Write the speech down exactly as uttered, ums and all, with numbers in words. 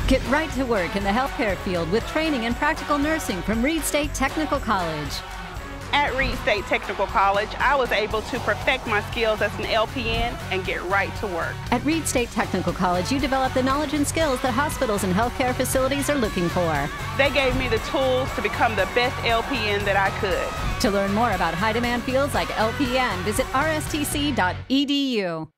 Get right to work in the healthcare field with training in practical nursing from Reid State Technical College. At Reid State Technical College, I was able to perfect my skills as an L P N and get right to work. At Reid State Technical College, you develop the knowledge and skills that hospitals and healthcare facilities are looking for. They gave me the tools to become the best L P N that I could. To learn more about high-demand fields like L P N, visit R S T C dot E D U.